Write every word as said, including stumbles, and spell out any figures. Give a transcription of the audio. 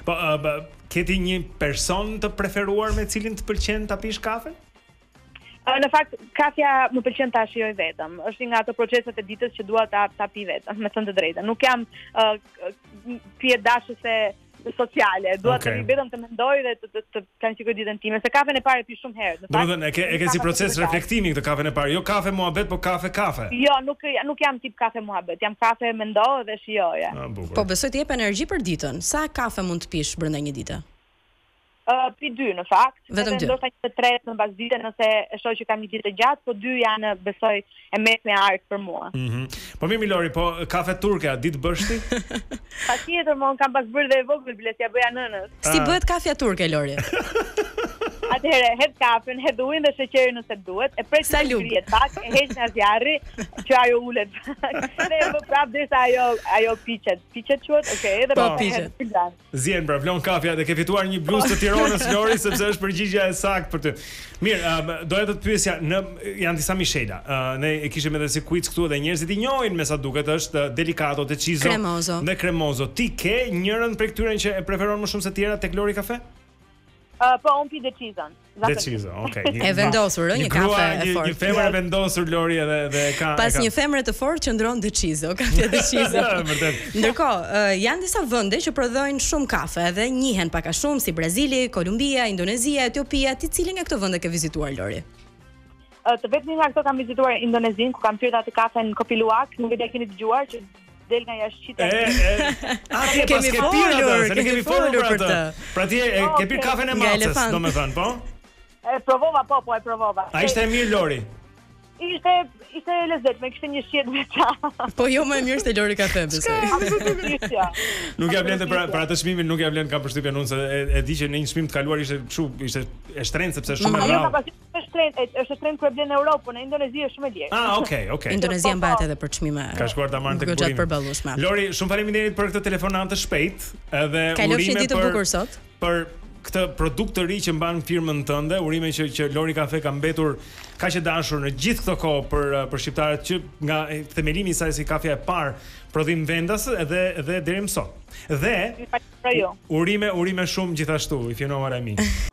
Po uh, ke ti një person të preferuar me cilin të pëlqen ta pish kafen? Në fakt, kafja më pëlqen ta shijoj vetëm. Është një nga ato proceset e ditës që dua ta ta pi vetëm, me thënë të drejtën. Nuk jam uh, piedashëse sociale. Dua okay. të pi vetëm të mendoj dhe të të, të planifikoj ditën time. Se kafen e parë e pi shumë herë. Do të thënë, e ke e ke si proces reflektimi këtë kafen e parë. Jo kafe muhabet, po kafe kafe. Jo, nuk nuk jam tip kafe muhabet. Jam kafe mendo dhe shijoja. Po besoj të jep energji për ditën. Sa kafe mund të pish brenda një dite? Uh, pi dy në fakt, vetëm dy. Ndoshta një të tretë në bazë dite nëse e shoh që kam një ditë gjatë, po dy janë besoj e mesme e artë për mua. Mhm. Mm po mirë Milori, po kafe turke a ditë bësh ti? Patjetër, mon kam pas bërë dhe e vogël bile si ja bëja nënës. Si bëhet kafja turke, Lori? Atëherë, hedh kafen, hedh ujin dhe sheqerin nëse duhet, e pres të ngrihet pak, e heq në zjarri që ajo ulet. Dhe e bë prapë derisa ajo ajo piqet. Piqet quhet, okay, edhe po piqet. Zien pra vlon kafja dhe ke fituar një bluzë të Tiranës Lori sepse është përgjigjja e saktë për ty. Mirë, uh, doja të të pyesja, në janë disa mishela. Uh, ne e kishim edhe si quiz këtu dhe njerëzit i njohin me sa duket është delicato, deciso dhe cremoso. Ti ke njërin prej këtyre që e preferon më shumë se tjerat tek Lori kafe? Uh, po un pi decizon. Deciso, okay. E vendosur, ë, një kafe e fortë. Një femër e vendosur Lori edhe dhe ka pas një femre të fortë qëndron deciso, kafe deciso. Vërtet. Ndërkohë, uh, janë disa vende që prodhojnë shumë kafe dhe njihen pak a shumë si Brazili, Kolumbia, Indonezia, Etiopia. Ti cilin nga këto vende ke vizituar Lori? Uh, të vetëm nga këto kam vizituar Indonezinë, ku kam pirë atë kafen Kopi Luwak, nuk e di a keni dëgjuar që del nga jashtë. A ti pas ke pirë atë, se ne kemi folur për atë. Pra ti e ke pirë kafen e macës, domethënë, po? E provova, po, po e provova. A ishte e mirë Lori? Ishte ishte e lezetshme, kishte një shihet veçantë. Po jo më e mirë se Lori kafe, besoj. Nuk ja vlen për për atë çmimin, nuk ja vlen kam përshtypjen unë se e, e di që në një çmim të kaluar ishte kështu, ishte e shtrenjtë sepse shumë e rrallë. Është shtrenjtë, është shtrenjtë kur e blen në Europë, po në Indonezi është shumë e lirë. Ah, okay, okay. Indonezia mbahet edhe për çmime. Ka shkuar ta marrë tek burimi. Lori, shumë faleminderit për këtë telefonat të shpejtë, edhe urime për për këtë produkt të ri që mban firmën tënde, urime që që Lori Kafe ka mbetur kaq e dashur në gjithë këtë kohë për për shqiptarët që nga themelimi i saj si kafja e parë prodhim vendas edhe edhe deri më sot. Dhe urime urime shumë gjithashtu, if you know what I mean.